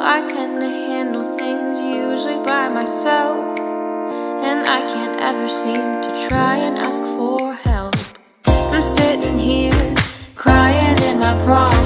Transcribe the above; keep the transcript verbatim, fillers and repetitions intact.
I tend to handle things usually by myself, and I can't ever seem to try and ask for help. I'm sitting here crying in my prom